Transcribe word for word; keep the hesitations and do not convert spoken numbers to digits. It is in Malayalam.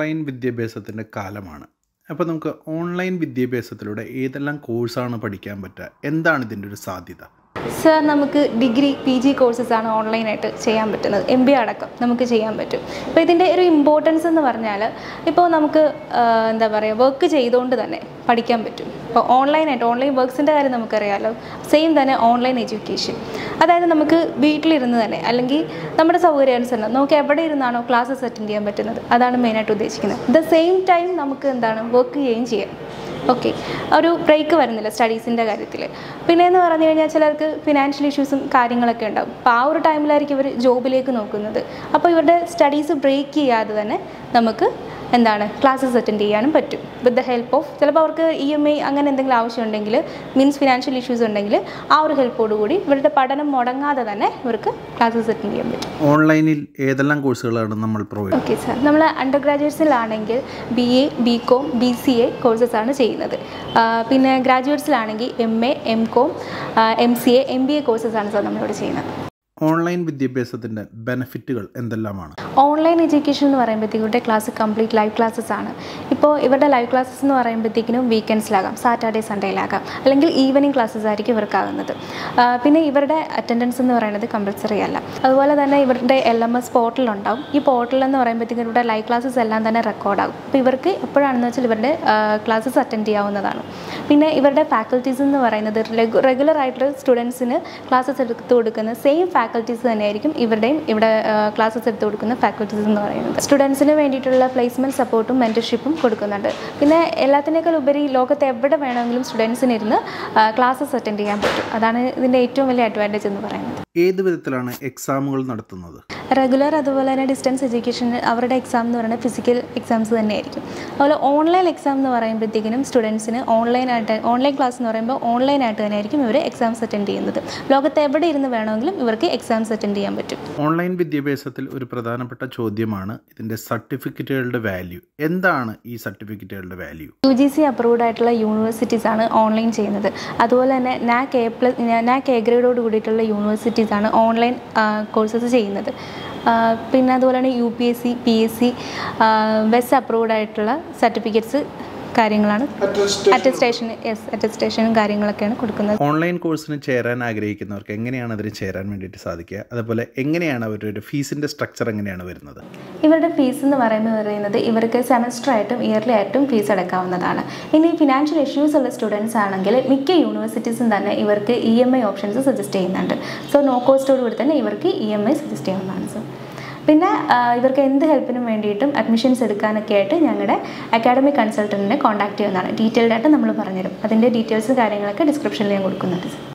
ഓൺലൈൻ വിദ്യാഭ്യാസത്തിൻ്റെ കാലമാണ്. അപ്പോൾ നമുക്ക് ഓൺലൈൻ വിദ്യാഭ്യാസത്തിലൂടെ ഏതെല്ലാം കോഴ്സാണ് പഠിക്കാൻ പറ്റുക? എന്താണ് ഇതിൻ്റെ ഒരു സാധ്യത? സർ, നമുക്ക് ഡിഗ്രി പി ജി കോഴ്സസാണ് ഓൺലൈനായിട്ട് ചെയ്യാൻ പറ്റുന്നത്. എം ബി എ അടക്കം നമുക്ക് ചെയ്യാൻ പറ്റും. അപ്പോൾ ഇതിൻ്റെ ഒരു ഇമ്പോർട്ടൻസ് എന്ന് പറഞ്ഞാൽ, ഇപ്പോൾ നമുക്ക് എന്താ പറയുക, വർക്ക് ചെയ്തുകൊണ്ട് തന്നെ പഠിക്കാൻ പറ്റും. ഇപ്പോൾ ഓൺലൈനായിട്ട് ഓൺലൈൻ വർക്ക്സിൻ്റെ കാര്യം നമുക്കറിയാമല്ലോ. സെയിം തന്നെ ഓൺലൈൻ എഡ്യൂക്കേഷൻ, അതായത് നമുക്ക് വീട്ടിലിരുന്ന് തന്നെ അല്ലെങ്കിൽ നമ്മുടെ സൗകര്യാനുസരണം നമുക്ക് എവിടെ ഇരുന്നാണോ ക്ലാസ്സസ് അറ്റൻഡ് ചെയ്യാൻ പറ്റുന്നത്, അതാണ് മെയിനായിട്ട് ഉദ്ദേശിക്കുന്നത്. ദ സെയിം ടൈം നമുക്ക് എന്താണ് വർക്ക് ചെയ്യുകയും ചെയ്യാം. ഓക്കെ, ഒരു ബ്രേക്ക് വരുന്നില്ല സ്റ്റഡീസിൻ്റെ കാര്യത്തിൽ. പിന്നെയെന്ന് പറഞ്ഞു കഴിഞ്ഞാൽ ചിലർക്ക് ഫിനാൻഷ്യൽ ഇഷ്യൂസും കാര്യങ്ങളൊക്കെ ഉണ്ടാകും. അപ്പോൾ ആ ഒരു ടൈമിലായിരിക്കും ഇവർ ജോബിലേക്ക് നോക്കുന്നത്. അപ്പോൾ ഇവരുടെ സ്റ്റഡീസ് ബ്രേക്ക് ചെയ്യാതെ തന്നെ നമുക്ക് എന്താണ് ക്ലാസ്സസ് അറ്റൻഡ് ചെയ്യാനും പറ്റും വിത്ത് ദ ഹെൽപ്പ് ഓഫ്, ചിലപ്പോൾ അവർക്ക് ഇ എം ഐ അങ്ങനെ എന്തെങ്കിലും ആവശ്യമുണ്ടെങ്കിൽ, മീൻസ് ഫിനാൻഷ്യൽ ഇഷ്യൂസ് ഉണ്ടെങ്കിൽ ആ ഒരു ഹെൽപ്പോടുകൂടി ഇവരുടെ പഠനം മുടങ്ങാതെ തന്നെ ഇവർക്ക് ക്ലാസ്സസ് അറ്റൻഡ് ചെയ്യാൻ പറ്റും. ഓൺലൈനിൽ ഏതെല്ലാം കോഴ്സുകളാണ് നമ്മൾ പ്രൊവൈഡ്? ഓക്കെ സാർ, നമ്മൾ അണ്ടർ ഗ്രാജുവേറ്റ്സിലാണെങ്കിൽ B A B Com B C A കോഴ്സസാണ് ചെയ്യുന്നത്. പിന്നെ ഗ്രാജുവേറ്റ്സിലാണെങ്കിൽ M A M Com M C A M B A കോഴ്സസാണ് സാർ നമ്മളിവിടെ ചെയ്യുന്നത്. ഓൺലൈൻ വിദ്യാഭ്യാസത്തിൻ്റെ ബെനിഫിറ്റുകൾ എന്തെല്ലാമാണ്? ഓൺലൈൻ എഡ്യൂക്കേഷൻ എന്ന് പറയുമ്പോഴത്തേക്കും ഇവരുടെ ക്ലാസ് കംപ്ലീറ്റ് ലൈവ് ക്ലാസ്സസ് ആണ്. ഇപ്പോൾ ഇവരുടെ ലൈവ് ക്ലാസ്സസ് എന്ന് പറയുമ്പോഴത്തേക്കിനും വീക്കെൻഡ്സിലാകാം, സാറ്റർഡേ സൺഡേയിലാകാം, അല്ലെങ്കിൽ ഈവനിങ് ക്ലാസ്സസ് ആയിരിക്കും ഇവർക്കാകുന്നത്. പിന്നെ ഇവരുടെ അറ്റൻഡൻസ് എന്ന് പറയുന്നത് കമ്പൽസറി അല്ല. അതുപോലെ തന്നെ ഇവരുടെ എൽ എം എസ് പോർട്ടലുണ്ടാവും. ഈ പോർട്ടൽ എന്ന് പറയുമ്പോഴത്തേക്കും ഇവരുടെ ലൈവ് ക്ലാസ്സസ് എല്ലാം തന്നെ റെക്കോർഡാകും. അപ്പോൾ ഇവർക്ക് എപ്പോഴാണെന്ന് വെച്ചാൽ ഇവരുടെ ക്ലാസ്സസ് അറ്റൻഡ് ചെയ്യാവുന്നതാണ്. പിന്നെ ഇവരുടെ ഫാക്കൽറ്റീസ് എന്ന് പറയുന്നത് റെഗുലർ ആയിട്ടുള്ള സ്റ്റുഡൻസിന് ക്ലാസ്സസ് എടുത്തു കൊടുക്കുന്ന സെയിം ഫാക്കൽറ്റീസ് തന്നെയായിരിക്കും ഇവരുടെയും ഇവിടെ ക്ലാസ്സസ് എടുത്തു കൊടുക്കുന്ന ഫാക്കൽറ്റീസ് എന്ന് പറയുന്നത്. സ്റ്റുഡൻസിന് വേണ്ടിയിട്ടുള്ള പ്ലേസ്മെൻറ്റ് സപ്പോർട്ടും മെൻറ്റർഷിപ്പും കൊടുക്കുന്നുണ്ട്. പിന്നെ എല്ലാത്തിനേക്കാൾ ഉപരി ലോകത്ത് എവിടെ വേണമെങ്കിലും സ്റ്റുഡൻസിന് ഇരുന്ന് ക്ലാസ്സസ് അറ്റൻഡ് ചെയ്യാൻ പറ്റും. അതാണ് ഇതിൻ്റെ ഏറ്റവും വലിയ അഡ്വാൻറ്റേജ് എന്ന് പറയുന്നത്. ഏത് വിധത്തിലാണ് എക്സാമുകൾ നടത്തുന്നത്? റെഗുലർ അതുപോലെ തന്നെ ഡിസ്റ്റൻസ് എഡ്യൂക്കേഷൻ അവരുടെ എക്സാം എന്ന് പറയുന്നത് ഫിസിക്കൽ എക്സാംസ് തന്നെയായിരിക്കും. അതുപോലെ ഓൺലൈൻ എക്സാം എന്ന് പറയുമ്പോഴത്തേക്കിനും സ്റ്റുഡൻസിന് ഓൺലൈനായിട്ട് ഓൺലൈൻ ക്ലാസ് എന്ന് പറയുമ്പോൾ ഓൺലൈനായിട്ട് തന്നെയായിരിക്കും ഇവർ എക്സാംസ് അറ്റൻഡ് ചെയ്യുന്നത്. ലോകത്ത് എവിടെ ഇരുന്ന് വേണമെങ്കിലും ഇവർക്ക് എക്സാംസ് അറ്റൻഡ് ചെയ്യാൻ പറ്റും. ഓൺലൈൻ വിദ്യാഭ്യാസത്തിൽ ഒരു പ്രധാനപ്പെട്ട ചോദ്യമാണ് ഇതിൻ്റെ സർട്ടിഫിക്കറ്റുകളുടെ വാല്യൂ. എന്താണ് ഈ സർട്ടിഫിക്കറ്റുകളുടെ value? U G C approved ആയിട്ടുള്ള യൂണിവേഴ്സിറ്റീസ് ആണ് ഓൺലൈൻ ചെയ്യുന്നത്. അതുപോലെ തന്നെ NAAC A plus NAAC A ഗ്രേഡോട് കൂടിയിട്ടുള്ള യൂണിവേഴ്സിറ്റീസ് ആണ് ഓൺലൈൻ കോഴ്സസ് ചെയ്യുന്നത്. പിന്നെ അതുപോലെ തന്നെ U P S C P S C best approved ആയിട്ടുള്ള സർട്ടിഫിക്കറ്റ്സ് കാര്യങ്ങളാണ്, അറ്റസ്റ്റേഷൻ യെസ് അറ്റസ്റ്റേഷനും കാര്യങ്ങളൊക്കെയാണ് കൊടുക്കുന്നത്. ഓൺലൈൻ കോഴ്സിന് ചേരാൻ ആഗ്രഹിക്കുന്നവർക്ക് എങ്ങനെയാണ് അതിന് ചേരാൻ വേണ്ടിയിട്ട് സാധിക്കുക? അതുപോലെ എങ്ങനെയാണ് അവരുടെ ഫീസിൻ്റെ സ്ട്രക്ചർ എങ്ങനെയാണ് വരുന്നത്? ഇവരുടെ ഫീസ് എന്ന് പറയുമ്പോൾ പറയുന്നത് ഇവർക്ക് സെമസ്റ്റർ ആയിട്ടും ഇയർലി ആയിട്ടും ഫീസ് അടക്കാവുന്നതാണ്. ഇനി ഫിനാൻഷ്യൽ ഇഷ്യൂസ് ഉള്ള സ്റ്റുഡൻസ് ആണെങ്കിൽ മിക്ക യൂണിവേഴ്സിറ്റീസും തന്നെ ഇവർക്ക് E M I options suggest ചെയ്യുന്നുണ്ട്. സോ നോ കോസ്റ്റോട് കൂടി തന്നെ ഇവർക്ക് ഇ എം ഐ സജസ്റ്റ് ചെയ്യാവുന്നതാണ് സർ. പിന്നെ ഇവർക്ക് എന്ത് ഹെൽപ്പിനും വേണ്ടിയിട്ടും അഡ്മിഷൻസ് എടുക്കാനൊക്കെ ആയിട്ട് ഞങ്ങളുടെ അക്കാഡമിക് കൺസൾട്ടൻറ്റിനെ കോൺടാക്ട് ചെയ്യുന്നതാണ്. ഡീറ്റെയിൽഡ് ആയിട്ട് നമ്മൾ പറഞ്ഞുതരും. അതിൻ്റെ ഡീറ്റെയിൽസും കാര്യങ്ങളൊക്കെ ഡിസ്ക്രിപ്ഷനിൽ ഞാൻ കൊടുക്കുന്നുണ്ട്.